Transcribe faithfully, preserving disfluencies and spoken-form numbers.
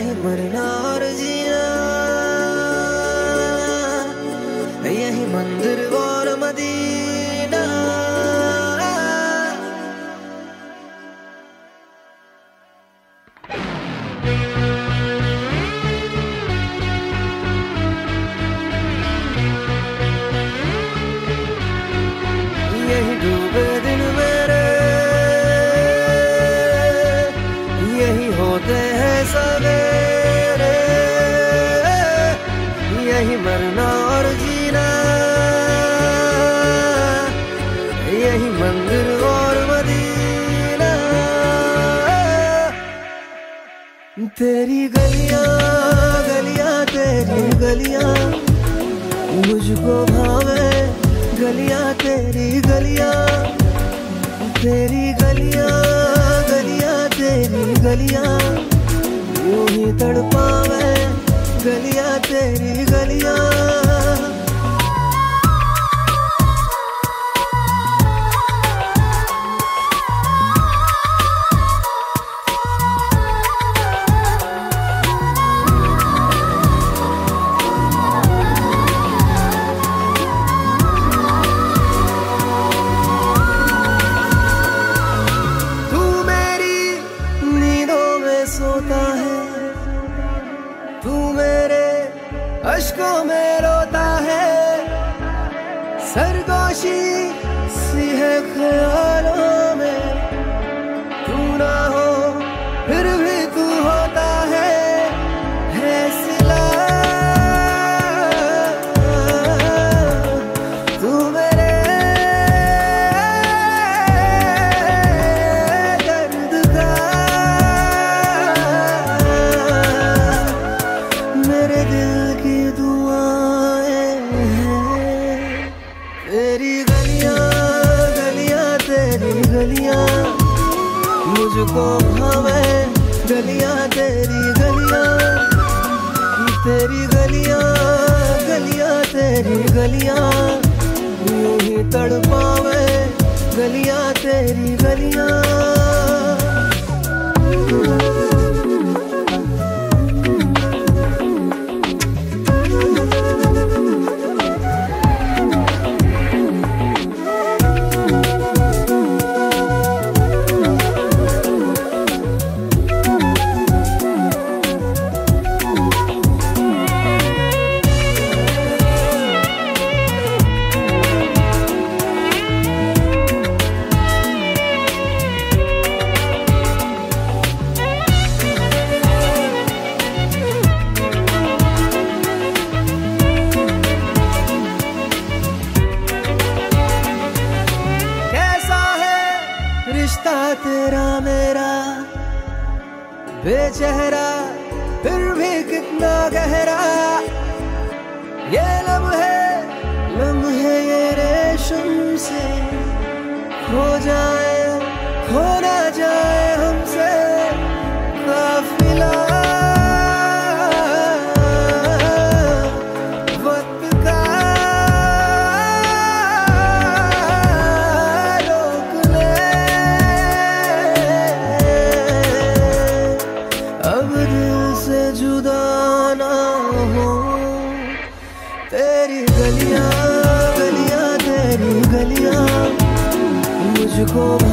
यही मरना और जीना, यही मंदिर और मदीना। यही डूबे दिन मेरे, यही होते हैं सवेरे, यही मरना और जीना, यही मंदिर और मदीना। तेरी गलियां गलियां तेरी गलियां मुझको भावे, गलियां तेरी गलियां, तेरी गलियां गलियां तेरी गलियां यूं ही तड़पावे, गलियां तेरी गलियां। सोता है तू मेरे अश्कों में रोता है, सरगोशी सी है ख्यालों में, तू ना हो फिर भी तू होता है, है सिला तू मेरे दर्द का, मेरे दिल की दुआएं हैं। तेरी गलियां गलियां तेरी गलियां मुझको भावे, गलियां तेरी गलियां, तेरी गलियां गलियां तेरी गलियां यूं ही तड़पावे, गलियां तेरी गलियां। रिश्ता तेरा मेरा बेचेहरा फिर भी कितना गहरा, ये लम्हे लम्हे ये रेशम से खो जाए, खो ना जाए हमसे काफिला। वक्त का अब दिल से जुदा ना हो, तेरी गलियां गलियां तेरी गलियां मुझको